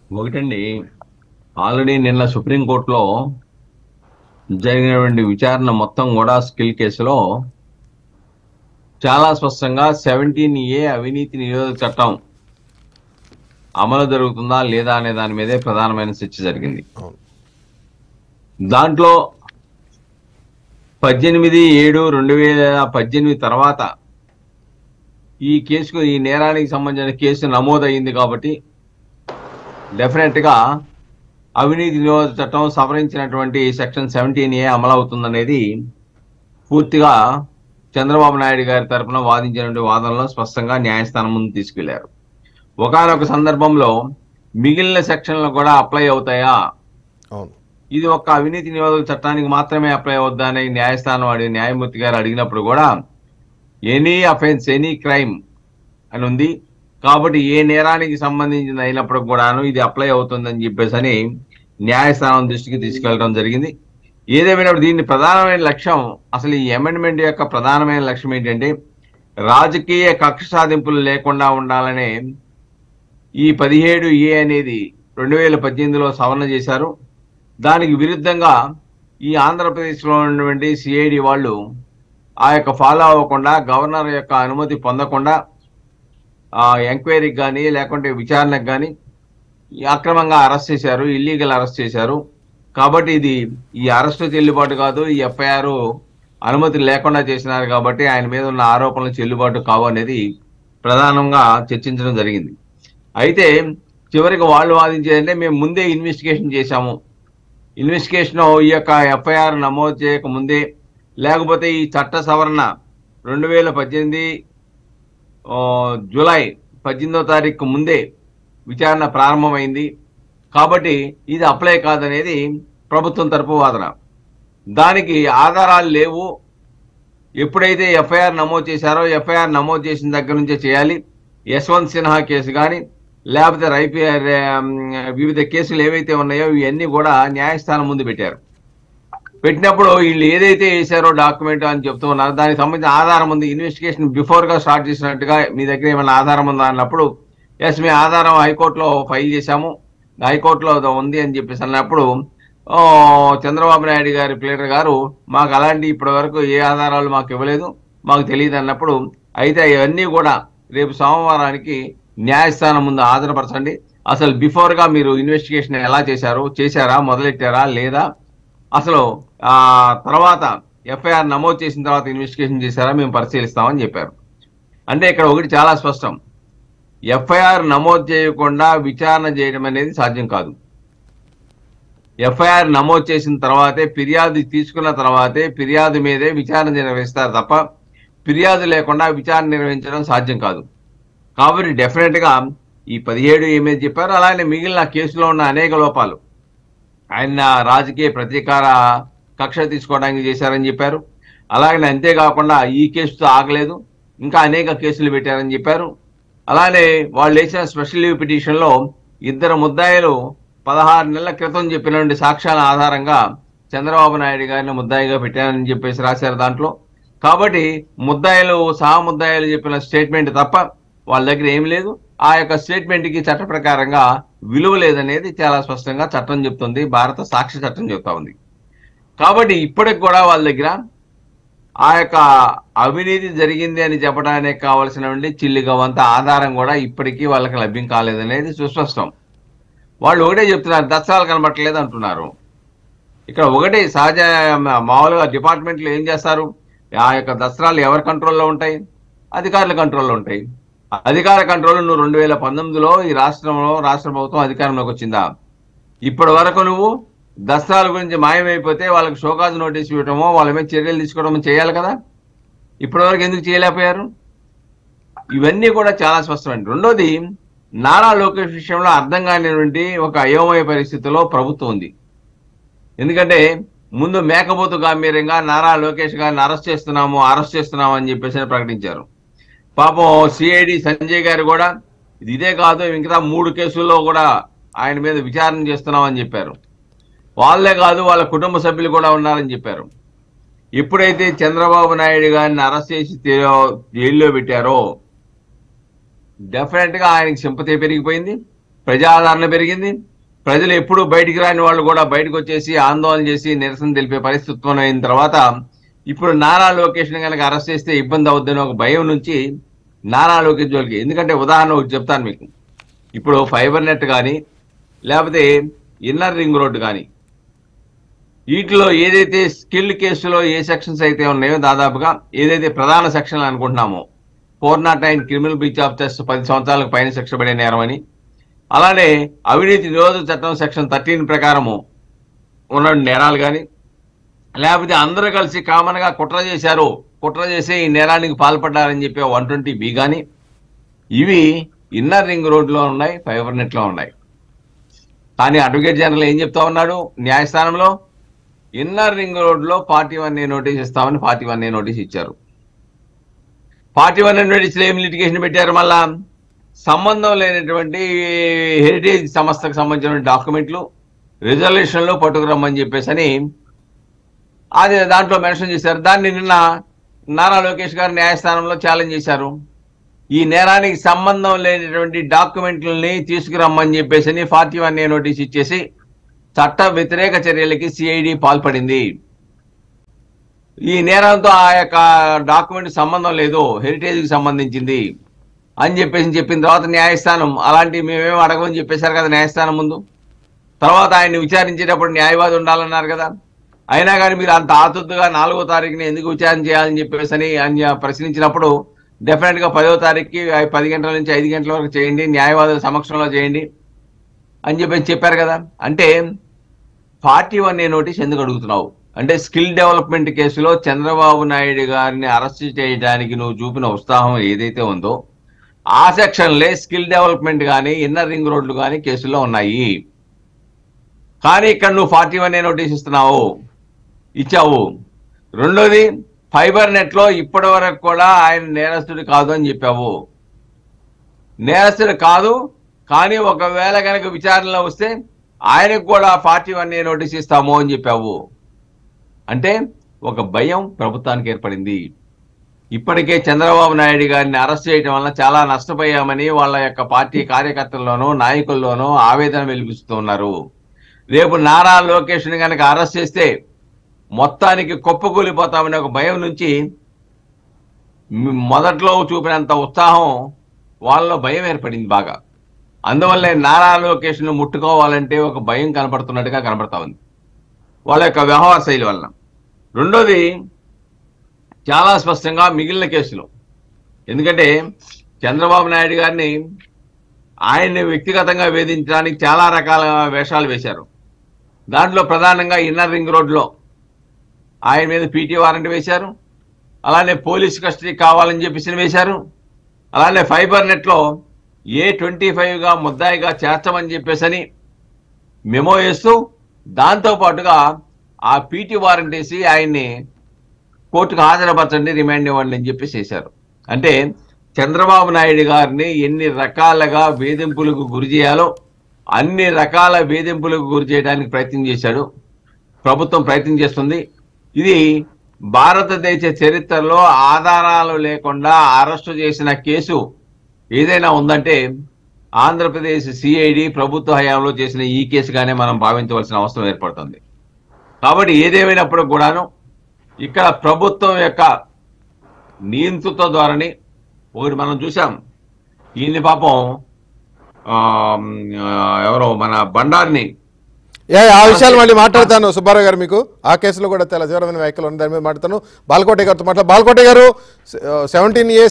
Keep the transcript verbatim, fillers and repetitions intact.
ఒకటండి, ఆల్రెడీ నిన్న సుప్రీంకోర్టులో జరిగినటువంటి విచారణ మొత్తం కూడా స్కిల్ కేసులో చాలా స్పష్టంగా సెవెంటీన్ ఏ అవినీతి నిరోధక చట్టం అమలు జరుగుతుందా లేదా అనే దాని మీదే ప్రధానమైన చర్చ జరిగింది. దాంట్లో పద్దెనిమిది ఏడు రెండు వేల పద్దెనిమిది తర్వాత ఈ కేసుకు ఈ నేరానికి సంబంధించిన కేసు నమోదయ్యింది కాబట్టి డెఫినెట్ గా అవినీతి నిరోధక చట్టం సవరించినటువంటి సెక్షన్ సెవెంటీన్ ఏ అమలవుతుందనేది పూర్తిగా చంద్రబాబు నాయుడు గారి తరఫున వాదించినటువంటి వాదనలో స్పష్టంగా న్యాయస్థానం ముందు తీసుకెళ్లారు. ఒకానొక సందర్భంలో మిగిలిన సెక్షన్లు కూడా అప్లై అవుతాయా, ఇది ఒక అవినీతి నిరోధక చట్టానికి మాత్రమే అప్లై అవుద్దా అని న్యాయస్థానం అడిగి న్యాయమూర్తి గారు అడిగినప్పుడు కూడా ఎనీ అఫెన్స్ ఎనీ క్రైమ్ అని ఉంది కాబట్టి ఏ నేరానికి సంబంధించింది అయినప్పుడు కూడాను ఇది అప్లై అవుతుందని చెప్పేసి అని న్యాయస్థానం దృష్టికి తీసుకెళ్లడం జరిగింది. ఏదేమైనా దీన్ని ప్రధానమైన లక్ష్యం, అసలు ఈ అమెండ్మెంట్ యొక్క ప్రధానమైన లక్ష్యం ఏంటంటే రాజకీయ కక్ష సాధింపులు లేకుండా ఉండాలనే ఈ పదిహేడు ఏ అనేది రెండు వేల పద్దెనిమిదిలో సవరణ చేశారు. దానికి విరుద్ధంగా ఈ ఆంధ్రప్రదేశ్లో ఉన్నటువంటి సిఐడి వాళ్ళు ఆ యొక్క ఫాలో అవ్వకుండా గవర్నర్ యొక్క అనుమతి పొందకుండా ఎంక్వైరీకి కానీ లేకుంటే విచారణకు కానీ అక్రమంగా అరెస్ట్ చేశారు, ఇల్లీగల్ అరెస్ట్ చేశారు. కాబట్టి ఇది ఈ అరెస్టు చెల్లుబాటు కాదు, ఈ ఎఫ్ఐఆర్ అనుమతి లేకుండా చేసినారు కాబట్టి ఆయన మీద ఉన్న ఆరోపణలు చెల్లుబాటు కావు అనేది ప్రధానంగా చర్చించడం జరిగింది. అయితే చివరికి వాళ్ళు వాదించేదంటే మేము ముందే ఇన్వెస్టిగేషన్ చేశాము, ఇన్వెస్టిగేషన్ ఈ యొక్క ఎఫ్ఐఆర్ నమోదు చేయక ముందే లేకపోతే ఈ చట్ట సవరణ రెండు వేల పద్దెనిమిది జూలై పద్దెనిమిదో తారీఖు ముందే విచారణ ప్రారంభమైంది కాబట్టి ఇది అప్లై కాదనేది ప్రభుత్వం తరపు వాదన. దానికి ఆధారాలు లేవు. ఎప్పుడైతే ఎఫ్ఐఆర్ నమోదు చేశారో ఎఫ్ఐఆర్ నమోదు చేసిన దగ్గర నుంచే చేయాలి. యశ్వంత్ సిన్హా కేసు కానీ లేకపోతే రైపీ వివిధ కేసులు ఏవైతే ఉన్నాయో ఇవన్నీ కూడా న్యాయస్థానం ముందు పెట్టారు. పెట్టినప్పుడు వీళ్ళు ఏదైతే వేశారో డాక్యుమెంట్ అని చెప్తూ ఉన్నారు, దానికి సంబంధించిన ఆధారం ఉంది. ఇన్వెస్టిగేషన్ బిఫోర్ గా స్టార్ట్ చేసినట్టుగా మీ దగ్గర ఏమైనా ఆధారం ఉందా అన్నప్పుడు ఎస్ మీ ఆధారం హైకోర్టులో ఫైల్ చేశాము, హైకోర్టులో ఉంది అని చెప్పేసి అన్నప్పుడు చంద్రబాబు నాయుడు గారి ప్లేటర్ గారు మాకు అలాంటి ఇప్పటి వరకు ఏ ఆధారాలు మాకు ఇవ్వలేదు, మాకు తెలియదు అన్నప్పుడు అయితే ఇవన్నీ కూడా రేపు సోమవారానికి న్యాయస్థానం ముందు హాజరుపరచండి. అసలు బిఫోర్ గా మీరు ఇన్వెస్టిగేషన్ ఎలా చేశారు, చేశారా, మొదలెట్టారా లేదా, అసలు ఆ తర్వాత ఎఫ్ఐఆర్ నమోదు చేసిన తర్వాత ఇన్వెస్టిగేషన్ చేశారా మేము పరిశీలిస్తామని చెప్పారు. అంటే ఇక్కడ ఒకటి చాలా స్పష్టం, ఎఫ్ఐఆర్ నమోదు చేయకుండా విచారణ చేయడం అనేది సాధ్యం కాదు. ఎఫ్ఐఆర్ నమోదు చేసిన తర్వాతే ఫిర్యాదు తీసుకున్న తర్వాతే ఫిర్యాదు మీదే విచారణ నిర్వహిస్తారు తప్ప ఫిర్యాదు లేకుండా విచారణ నిర్వహించడం సాధ్యం కాదు. కాబట్టి డెఫినెట్ గా ఈ పదిహేడు ఏమేది చెప్పారు, అలానే మిగిలిన కేసులో ఉన్న అనేక లోపాలు ఆయన రాజకీయ ప్రతీకార కక్ష తీసుకోవడానికి చేశారని చెప్పారు. అలాగే అంతేకాకుండా ఈ కేసుతో ఆగలేదు, ఇంకా అనేక కేసులు పెట్టారని చెప్పారు. అలానే వాళ్ళు వేసిన స్పెషల్ లీవ్ పిటిషన్లో ఇద్దరు ముద్దాయిలు పదహారు నెలల క్రితం చెప్పినటువంటి సాక్ష్యాల ఆధారంగా చంద్రబాబు నాయుడు గారిని ముద్దాయిగా పెట్టారని చెప్పేసి రాశారు దాంట్లో. కాబట్టి ముద్దాయిలు సహా ముద్దాయిలు చెప్పిన స్టేట్మెంట్ తప్ప వాళ్ళ దగ్గర ఏం లేదు. ఆ యొక్క స్టేట్మెంట్కి చట్ట ప్రకారంగా విలువ లేదనేది చాలా స్పష్టంగా చట్టం చెప్తుంది, భారత సాక్ష్య చట్టం చెప్తా ఉంది. కాబట్టి ఇప్పటికి కూడా వాళ్ళ దగ్గర ఆ యొక్క అవినీతి జరిగింది అని చెప్పడానికి కావాల్సినటువంటి చిల్లిగవంత ఆధారం కూడా ఇప్పటికీ వాళ్ళకి లభ్యం కాలేదనేది సుస్పష్టం. వాళ్ళు ఒకటే చెప్తున్నారు, దత్తాలు కనబట్టలేదు అంటున్నారు. ఇక్కడ ఒకటి సహజ మామూలుగా డిపార్ట్మెంట్లు ఏం చేస్తారు, ఆ యొక్క దస్త్రాలు ఎవరి కంట్రోల్లో ఉంటాయి, అధికారుల కంట్రోల్లో ఉంటాయి. అధికార కంట్రోల్ నువ్వు రెండు వేల పంతొమ్మిదిలో ఈ రాష్ట్రంలో రాష్ట్ర ప్రభుత్వం అధికారంలోకి వచ్చిందా, ఇప్పటి వరకు నువ్వు దస్త్రాల గురించి మాయమైపోతే వాళ్ళకి షోకాజ్ నోటీస్ ఇవ్వటమో వాళ్ళ మీద చర్యలు తీసుకోవడమో చేయాలి కదా, ఇప్పటి వరకు ఎందుకు చేయలేకపోయారు? ఇవన్నీ కూడా చాలా స్పష్టమైంది. రెండోది, నారా లోకేష్ విషయంలో అర్థం కానిటువంటి ఒక అయోమయ పరిస్థితిలో ప్రభుత్వం ఉంది. ఎందుకంటే ముందు మేకపోతు గాంభీర్యంగా నారా లోకేష్ గారిని అరెస్ట్ చేస్తున్నాము అరెస్ట్ చేస్తున్నాము అని చెప్పేసి ప్రకటించారు. పాపం సిఐడి సంజయ్ గారు కూడా ఇదే కాదు ఇంకా మూడు కేసుల్లో కూడా ఆయన మీద విచారణ చేస్తున్నామని చెప్పారు. వాళ్ళే కాదు వాళ్ళ కుటుంబ సభ్యులు కూడా ఉన్నారని చెప్పారు. ఎప్పుడైతే చంద్రబాబు నాయుడు గారిని అరెస్ట్ చేసి జైల్లో పెట్టారో డెఫినెట్ గా ఆయనకి సింపతి పెరిగిపోయింది. ప్రజాదరణ పెరిగింది. ప్రజలు ఎప్పుడు బయటికి రాని వాళ్ళు కూడా బయటకు వచ్చేసి ఆందోళన చేసి నిరసన తెలిపే పరిస్థితి ఉత్పన్నమైన తర్వాత ఇప్పుడు నారా లోకేష్ కనుక అరెస్ట్ చేస్తే ఇబ్బంది అవుద్దని ఒక భయం నుంచి నారా లోకేష్ జోలికి. ఎందుకంటే ఉదాహరణ ఒకటి చెప్తాను మీకు. ఇప్పుడు ఫైబర్ నెట్ కానీ లేకపోతే ఇన్నర్ రింగ్ రోడ్డు కానీ వీటిలో ఏదైతే స్కిల్డ్ కేసులో ఏ సెక్షన్స్ అయితే ఉన్నాయో దాదాపుగా ఏదైతే ప్రధాన సెక్షన్లు అనుకుంటున్నామో four not nine criminal breach of trust పది సంవత్సరాలకు పైన శిక్ష పడే నేరం అని, అలానే అవినీతి నిరోధక చట్టం సెక్షన్ థర్టీన్ ప్రకారము ఉన్న నేరాలు కానీ, లేకపోతే అందరూ కలిసి కామన్ గా కుట్ర చేశారు, కుట్ర చేసి ఈ నేరానికి పాల్పడ్డారని చెప్పి వన్ ట్వంటీ బి కానీ, ఇవి ఇన్నర్ రింగ్ రోడ్లో ఉన్నాయి, ఫైబర్ నెట్ లో ఉన్నాయి. కానీ అడ్వకేట్ జనరల్ ఏం చెప్తా ఉన్నాడు న్యాయస్థానంలో, ఇన్నర్ రింగ్ రోడ్ లో పార్టీ వన్ ఏ నోటీస్ ఇస్తామని పార్టీ వన్ ఏ నోటీస్ ఇచ్చారు. పార్టీ వన్ ఏ నోటీసులు ఏం లిటిగేషన్ పెట్టారు, మళ్ళా సంబంధం లేనటువంటి హెరిటేజ్ సంస్థకు సంబంధించిన డాక్యుమెంట్లు రిజల్యూషన్లో పట్టుకురమ్మని చెప్పేసి అని అది దాంట్లో మెన్షన్ చేశారు. దాన్ని నిన్న నారా లోకేష్ గారు న్యాయస్థానంలో ఛాలెంజ్ చేశారు. ఈ నేరానికి సంబంధం లేనటువంటి డాక్యుమెంట్లని తీసుకురమ్మని చెప్పేసి ఫార్టీ వన్ ఏ నోటీస్ ఇచ్చేసి చట్ట వ్యతిరేక చర్యలకి సిఐడి పాల్పడింది. ఈ నేరంతో ఆ యొక్క డాక్యుమెంట్ సంబంధం లేదు, హెరిటేజ్కి సంబంధించింది అని చెప్పేసి చెప్పిన తర్వాత న్యాయస్థానం అలాంటి మేమేమో అడగమని చెప్పేశారు కదా న్యాయస్థానం ముందు. తర్వాత ఆయన్ని విచారించేటప్పుడు న్యాయవాది ఉండాలన్నారు కదా. అయినా కానీ మీరు అంత ఆతుర్తుగా నాలుగో తారీఖుని ఎందుకు విచారణ చేయాలని చెప్పేసి అని ఆయన ప్రశ్నించినప్పుడు డెఫినెట్ గా పదో తారీఖుకి పది గంటల నుంచి ఐదు గంటల వరకు చేయండి, న్యాయవాదుల సమక్షంలో చేయండి అని చెప్పేసి చెప్పారు కదా. అంటే ఫార్టీ వన్ ఏ నోటీస్ ఎందుకు అడుగుతున్నావు అంటే స్కిల్ డెవలప్మెంట్ కేసులో చంద్రబాబు నాయుడు గారిని అరెస్ట్ చేయడానికి నువ్వు చూపిన ఉత్సాహం ఏదైతే ఉందో ఆ సెక్షన్లే స్కిల్ డెవలప్మెంట్ కానీ ఇన్నర్ రింగ్ రోడ్లు కానీ కేసుల్లో ఉన్నాయి. కానీ ఇక్కడ నువ్వు ఫార్టీ వన్ ఏ నోటీస్ ఇస్తున్నావు, ఇచ్చావు. రెండోది ఫైబర్ నెట్ లో ఇప్పటి వరకు కూడా ఆయన నేరస్తుడు కాదు అని చెప్పావు. నేరస్తుడు కాదు, కానీ ఒకవేళ కనుక విచారణలో వస్తే ఆయనకు కూడా ఫార్టీ వన్ ఏ నోటీస్ ఇస్తాము అని చెప్పావు. అంటే ఒక భయం ప్రభుత్వానికి ఏర్పడింది. ఇప్పటికే చంద్రబాబు నాయుడు గారిని అరెస్ట్ చేయడం వల్ల చాలా నష్టపోయామని వాళ్ళ యొక్క పార్టీ కార్యకర్తల్లోనూ నాయకుల్లోనూ ఆవేదన వెలిపిస్తున్నారు. రేపు నారా లోకేష్ ని కనుక అరెస్ట్ చేస్తే మొత్తానికి కుప్పకూలిపోతామనే ఒక భయం నుంచి మొదట్లో చూపినంత ఉత్సాహం వాళ్ళలో భయం ఏర్పడింది బాగా. అందువల్లే నారా లోకేష్ ను ముట్టుకోవాలంటే ఒక భయం కనపడుతున్నట్టుగా కనపడతా ఉంది వాళ్ళ యొక్క వ్యవహార శైలి వలన. రెండోది చాలా స్పష్టంగా మిగిలిన కేసులు, ఎందుకంటే చంద్రబాబు నాయుడు గారిని ఆయన్ని వ్యక్తిగతంగా వేధించడానికి చాలా రకాల వేషాలు వేశారు. దాంట్లో ప్రధానంగా ఇన్నర్ రింగ్ రోడ్లో ఆయన మీద పీటీ వారెంట్ వేశారు, అలానే పోలీస్ కస్టడీ కావాలని చెప్పేసి వేశారు, అలానే ఫైబర్ నెట్లో ఏ ట్వంటీ ఫైవ్గా ముద్దాయిగా చేర్చమని చెప్పేసి మెమో వేస్తూ దాంతోపాటుగా ఆ పీటీ వారెంట్ వేసి ఆయన్ని కోర్టుకు హాజరుపరచండి, రిమాండ్ ఇవ్వండి అని చెప్పేసి చేశారు. అంటే చంద్రబాబు నాయుడు గారిని ఎన్ని రకాలుగా వేధింపులకు గురి చేయాలో అన్ని రకాల వేధింపులకు గురి చేయడానికి ప్రయత్నం చేశాడు, ప్రభుత్వం ప్రయత్నం చేస్తుంది. ఇది భారతదేశ చరిత్రలో ఆధారాలు లేకుండా అరెస్టు చేసిన కేసు ఏదైనా ఉందంటే ఆంధ్రప్రదేశ్ సిఐడి ప్రభుత్వ హయాంలో చేసిన ఈ కేసుగానే మనం భావించవలసిన అవసరం ఏర్పడుతుంది. కాబట్టి ఏదేమైనప్పుడు కూడాను ఇక్కడ ప్రభుత్వం యొక్క నియంతృత్వ ద్వారాని ఒకటి మనం చూసాం. ఈయన్ని పాపం ఎవరో మన బండారిని ఆ విషయాలు మళ్ళీ మాట్లాడతాను సుబ్బారావు గారు. మీకు ఆ కేసులో కూడా చాలా తీవ్రమైన వ్యాఖ్యలు ఉన్నాయి, దాని మీద మాట్లాడతాను. బాలకోట గారితో మాట్లాడు. బాలకోట గారు, సెవెంటీన్ ఏ